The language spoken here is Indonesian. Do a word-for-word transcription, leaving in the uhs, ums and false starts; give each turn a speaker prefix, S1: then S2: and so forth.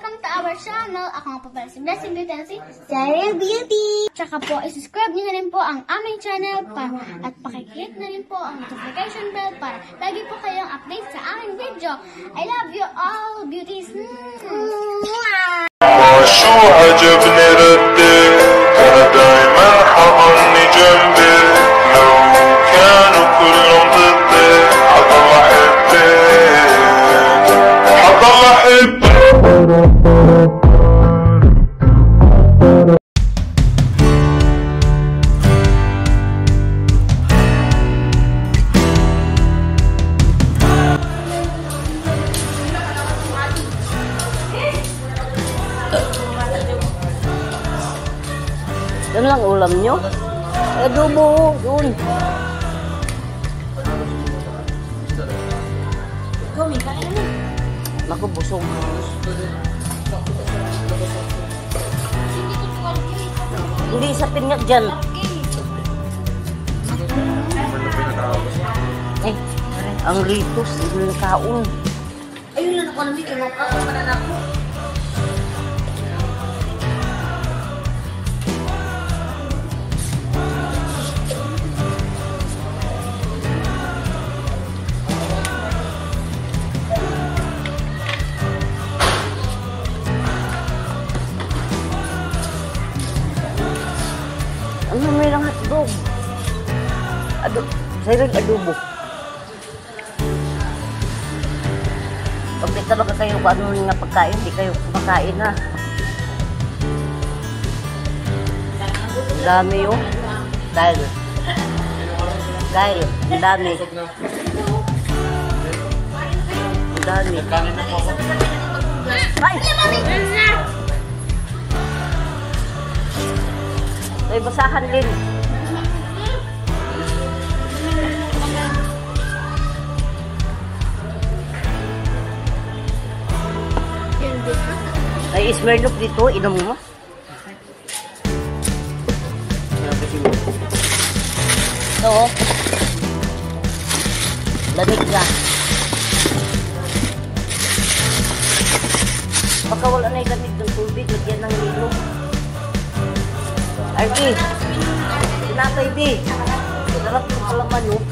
S1: welcome to our channel. Ako nga po pala si Blessing Beauty and si Sarah Beauty. Tsaka po, isubscribe nyo na rin po ang aming channel para, at pakiclick na rin po ang notification bell para lagi po kayong update sa aming video. I love you all, beauties.
S2: شو عجبني ردك أنا دايما حضني جنبي لو كانوا كلهم ضدي حضل أحبك حضل أحبك.
S3: Yan lang ulam nyo. Adobo, doon. Naku, busog. Hindi sa pingat dyan. Eh, ang litos, hindi na kaon. Ayun lang ako namin, kinakaon pa na ako. Ano may lang hotdog? Ado, sa'yo adobo. Pag di talaga kayo kung ano nga pagkain, di kayo kumakain na. Ang dami yun. Dahil. Dahil. Ang dami. Ang dami. Ay! Ay, basahan din. Ay, Smirnoff dito. Inom mo. Ito. Lamig na. Baka wala na yung lamig ng tubig. Lagyan ng nilo. Arky, sinapay, B. Sarap yung kalaman, no?